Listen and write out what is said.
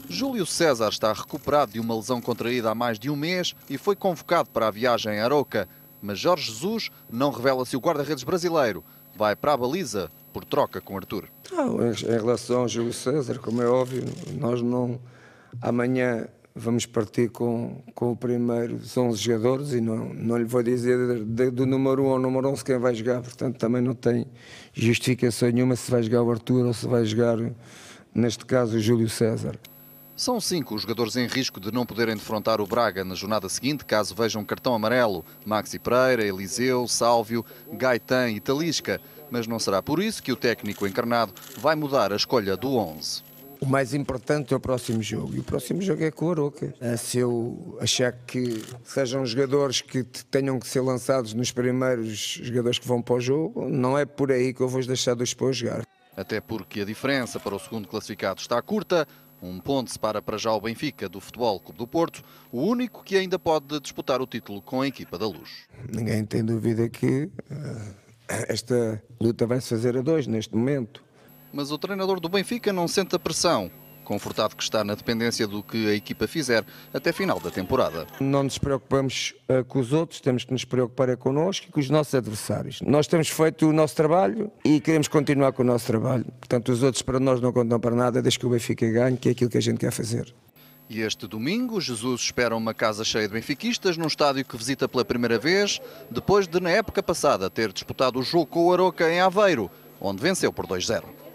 Júlio César está recuperado de uma lesão contraída há mais de um mês e foi convocado para a viagem a Aroca. Mas Jorge Jesus não revela se o guarda-redes brasileiro vai para a baliza por troca com Arthur. Em relação ao Júlio César, como é óbvio, nós não... Amanhã vamos partir com o primeiro dos 11 jogadores e não lhe vou dizer do número 1 ao número 11 quem vai jogar, portanto também não tem justificação nenhuma se vai jogar o Arthur ou se vai jogar, neste caso, o Júlio César. São 5 os jogadores em risco de não poderem defrontar o Braga na jornada seguinte, caso vejam cartão amarelo. Maxi Pereira, Eliseu, Sálvio, Gaetan e Talisca. Mas não será por isso que o técnico encarnado vai mudar a escolha do 11. O mais importante é o próximo jogo, e o próximo jogo é com o Aroca. Se eu achar que sejam jogadores que tenham que ser lançados nos primeiros jogadores que vão para o jogo, não é por aí que eu vou deixar de os pôr a jogar. Até porque a diferença para o segundo classificado está curta. Um ponto separa para já o Benfica do Futebol Clube do Porto, o único que ainda pode disputar o título com a equipa da Luz. Ninguém tem dúvida que esta luta vai se fazer a 2 neste momento. Mas o treinador do Benfica não sente a pressão, confortado que está na dependência do que a equipa fizer até final da temporada. Não nos preocupamos com os outros, temos que nos preocupar connosco e com os nossos adversários. Nós temos feito o nosso trabalho e queremos continuar com o nosso trabalho. Portanto, os outros para nós não contam para nada, desde que o Benfica ganhe, que é aquilo que a gente quer fazer. E este domingo, Jesus espera uma casa cheia de benfiquistas num estádio que visita pela primeira vez, depois de, na época passada, ter disputado o jogo com o Aroca em Aveiro, onde venceu por 2-0.